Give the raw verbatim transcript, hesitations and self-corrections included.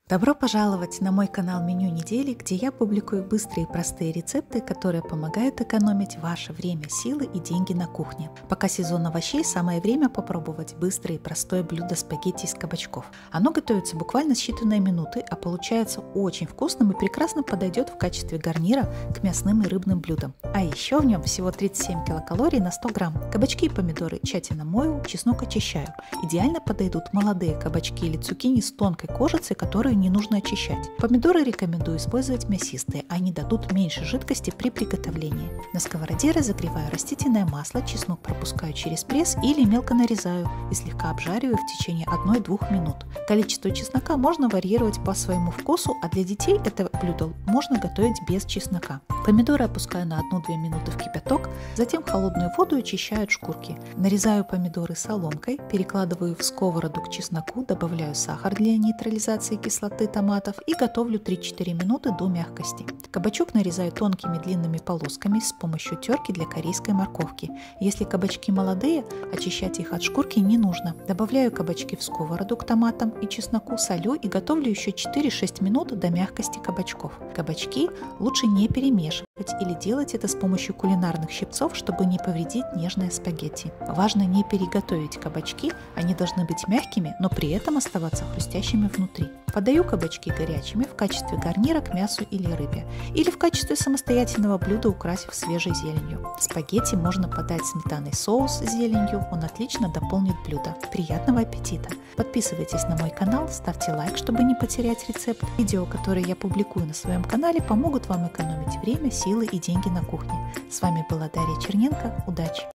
Добро пожаловать на мой канал Меню недели, где я публикую быстрые и простые рецепты, которые помогают экономить ваше время, силы и деньги на кухне. Пока сезон овощей, самое время попробовать быстрое и простое блюдо спагетти из кабачков. Оно готовится буквально считанные минуты, а получается очень вкусным и прекрасно подойдет в качестве гарнира к мясным и рыбным блюдам. А еще в нем всего тридцать семь килокалорий на сто грамм. Кабачки и помидоры тщательно мою, чеснок очищаю. Идеально подойдут молодые кабачки или цукини с тонкой кожицей, которые не нужно очищать. Помидоры рекомендую использовать мясистые, они дадут меньше жидкости при приготовлении. На сковороде разогреваю растительное масло, чеснок пропускаю через пресс или мелко нарезаю и слегка обжариваю в течение одной-двух минут. Количество чеснока можно варьировать по своему вкусу, а для детей это блюдо можно готовить без чеснока. Помидоры опускаю на одну-две минуты в кипяток, затем в холодную воду очищаю от шкурки. Нарезаю помидоры соломкой, перекладываю в сковороду к чесноку, добавляю сахар для нейтрализации кислоты томатов и готовлю три-четыре минуты до мягкости. Кабачок нарезаю тонкими длинными полосками с помощью терки для корейской морковки. Если кабачки молодые, очищать их от шкурки не нужно. Добавляю кабачки в сковороду к томатам и чесноку, солю и готовлю еще четыре-шесть минут до мягкости кабачков. Кабачки лучше не перемешивать или делать это с помощью кулинарных щипцов, чтобы не повредить нежное спагетти. Важно не переготовить кабачки, они должны быть мягкими, но при этом оставаться хрустящими внутри. Подаю кабачки горячими в качестве гарнира к мясу или рыбе, или в качестве самостоятельного блюда, украсив свежей зеленью. Спагетти можно подать сметанный соус с зеленью, он отлично дополнит блюдо. Приятного аппетита! Подписывайтесь на мой канал, ставьте лайк, чтобы не потерять рецепт. Видео, которые я публикую на своем канале, помогут вам экономить время, силы и деньги на кухне. С вами была Дарья Черненко. Удачи!